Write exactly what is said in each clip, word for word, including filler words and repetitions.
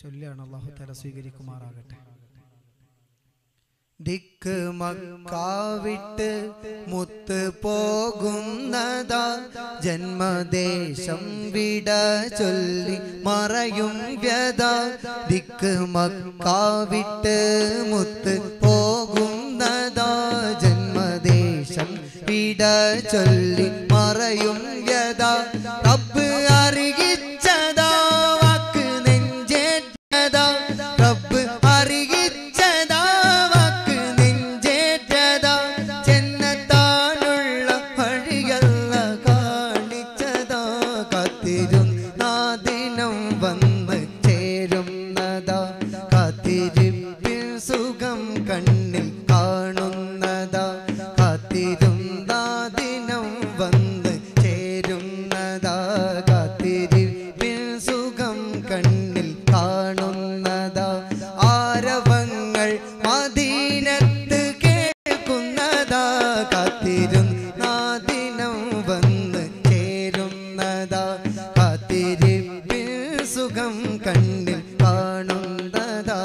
ചൊല്ലിയാണ്. അല്ലാഹു തആല സ്വീകരിക്കുമാറാകട്ടെ. ദിക്ക് മക്കാവിട്ട് മുത്ത് പോകുന്നതാ, ജന്മദേശം വിട ചൊല്ലി മറയും വ്യത. ദിക്ക് മക്കാവിട്ട് മുത്ത് പോകുന്നതാ, ജന്മദേശം വിട ചൊല്ലി മറയും വ്യത. റബ്ബ് അറിയിച്ചതാ വാക്ക് നെഞ്ചേറ്റതാ, റബ്ബ് അറിയിച്ചതാ വാക്ക് നെഞ്ചേറ്റതാ. ചെന്നത്താനുള്ള വഴിയല്ല കാണിച്ചതാ, കാത്തിരുന്ന ദിനം വന്ന് ചേരുന്നതാ. കാത്തിരിപ്പിൽ സുഖം കണ്ണിൽ കാണുന്നതാ, കാത്തിരുന്ന ദിനം വന്ന് ചേരുന്നതാ. കാത്തിരിപ്പിൽ സുഖം കണ്ണിൽ കാണുന്നതാ. ആരവങ്ങൾ മദീനത്ത് കേൾക്കുന്നതാ, കാത്തിരുന്ന ദിനം വന്ന് ചേരുന്നതാ. കാത്തിരിപ്പിൽ സുഖം കണ്ണിൽ കാണുന്നതാ.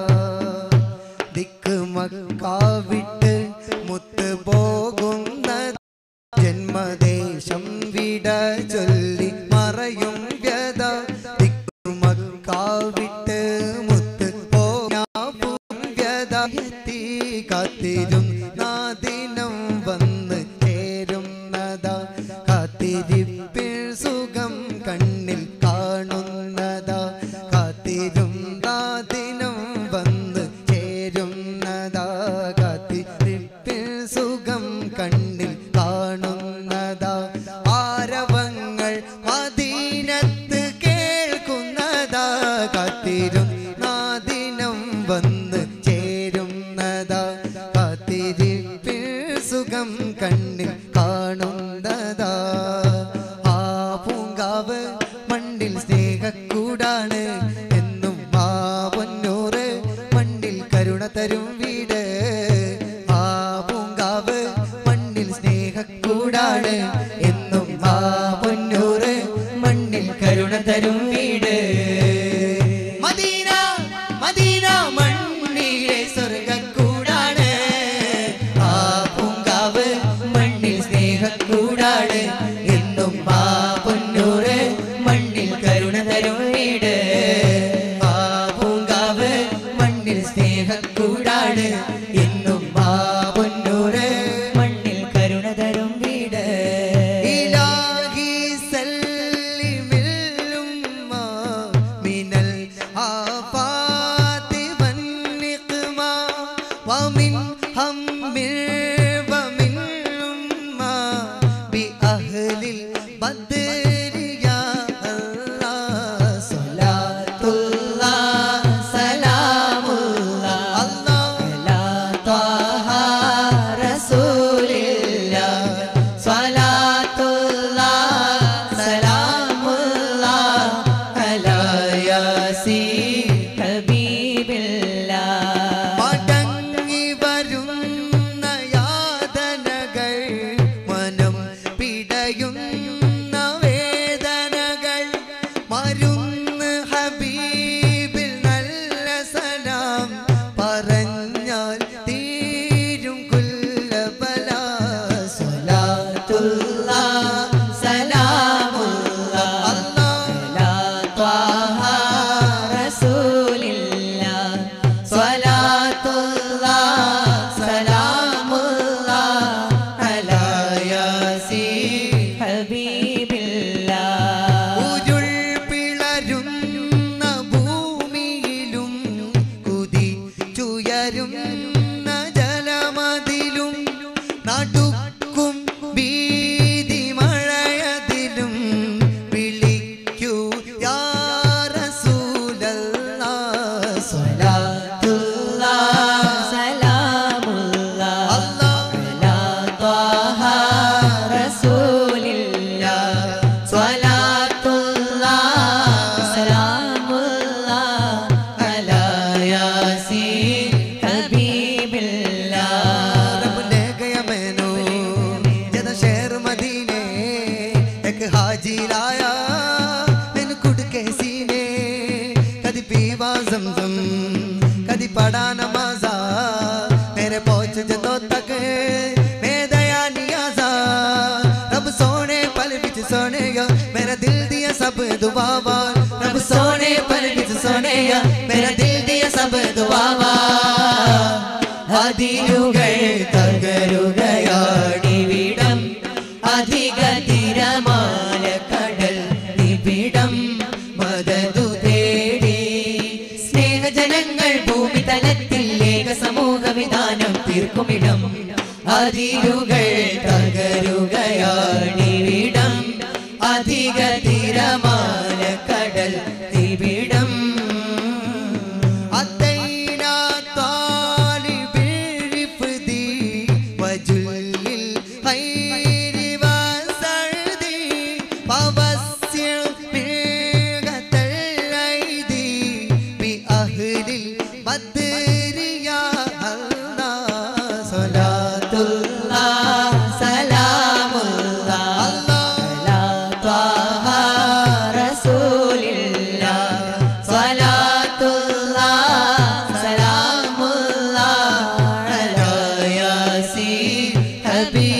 ദിക്ക് മക്കാവിട്ട് മുത്ത് പോകുന്നതാ, ജന്മദേശം വിട ചൊല്ലി മറയും വ്യത. ദിക്ക് മക്കാവിട്ട് മുത്ത് പോകും വ്യത. എത്തി കാത്തിരുന്ന ദിനം വന്ന് ചേരുന്നതാ. കാത്തിരിപ്പിൽ സുഖം കണ്ണിൽ കാണുന്നതാ. കാത്തിരുന്ന ദിനം വന്ന് ചേരുന്നതാ. കാത്തിരിപ്പിൽ സുഖം കണ്ണിൽ കാണുന്നതാ. ആരവങ്ങൾ മദീനത്ത് കേൾക്കുന്നതാ, കാത്തിരുന്ന ദിനം വന്ന് ചേരുന്നതാ. കാത്തിരിപ്പിൽ സുഖം കണ്ണിൽ കാണുന്നതാ. ആ പൂങ്കാവ് മണ്ണിൽ സ്നേഹക്കൂടാണ്, എന്നും ആ പൊന്നൂറ് മണ്ണിൽ കരുണ തരും വീട്. ആ പൂങ്കാവ് മണ്ണിൽ സ്നേഹക്കൂടാണ്, എന്നും ആ പൊന്നൂറ് മണ്ണിൽ കരുണ തരും വീട്. മദീന മദീന മണ്ണിലെ സ്വർഗക്കൂടാണ്, ആ പൂങ്കാവ് മണ്ണിൽ സ്നേഹക്കൂടാണ്, എന്നും ആ പൊന്നൂറ് മണ്ണിൽ കരുണ തരും വീട്. ആ പൂങ്കാവ് മണ്ണിൽ സ്നേഹക്കൂടാണ്, എന്നും ആ പൊന്നൂറ് മണ്ണിൽ കരുണ തരും വീട്. ഇലാഹി സല്ലിമിൽ ഉമ്മ മിനൽ ആഫാതി വന്നിഖ്മ വമിൻ ഹമ്മിൽ വമിൻ ഉമ്മ ബി അഹ്ലിൽ ബദ്രി യാ അല്ലാഹ്. സ്വലാത്തുല്ലാഹ് സലാമുല്ലാഹ് അലാ ത്വാഹ റസൂലില്ലാഹ്. സ്വലാത്തുല്ലാഹ് സലാമുല്ലാഹ് അലാ യാസീൻ ഹബീബില്ലാഹ്. മടങ്ങി വരുന്ന യാതനകൾ, മനം പിടയുന്ന വേദനകൾ, മരുന്ന് ഹബീബിൽ നല്ല സലാം പറഞ്ഞാൽ തീരും കുല്ലബല. സ്വലാത്തുല്ലാഹ് സലാമുല്ലാഹ് അലാ ത്വാഹ റസൂലില്ലാഹ്. पीवा ज़मज़म कदी पढ़ा नमाज़ा मेरे पहुंच जदों तक मैं दया नियाज़ा रब सोने पल विच सोने या मेरा दिल दिया सब दुआवा रब सोने पल विच सोने या मेरा दिल दिया सब दुआवा അതിരുകൾ തകരുകയാണിവിടം അധിക തിരമാല കടൽ നിബിടം മദതു തേടി സ്നേഹജനങ്ങൾ ഭൂമി തലത്തിൽ ഏക സമൂഹ വിധാനം തീർക്കുമിടം അതിരുകൾ തകരുകയാണിവിടം അധിക തിരമാല കടൽ നിബിടം Happy